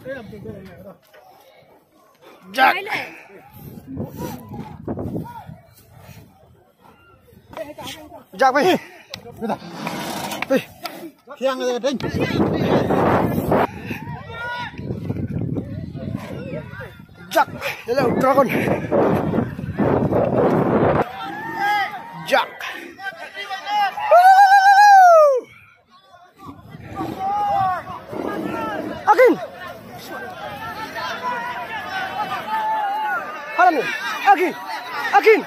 Jack. Jack về. Đi. Khiang rồi Trinh. Jack, hello dragon. Jack. Akin. Haram ni. Akin. Akin.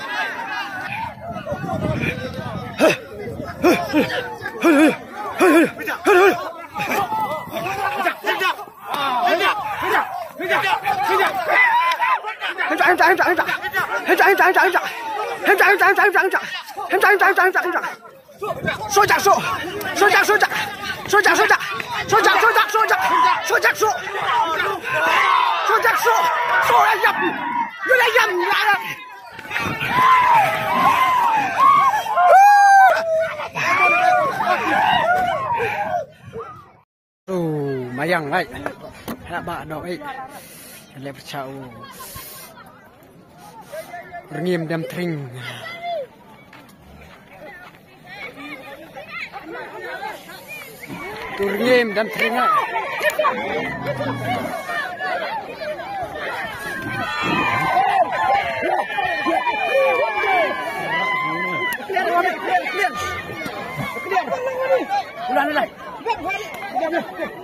Mayang ay haba daw ay lepas chau ngim dam tring ngim dam tring ay ulan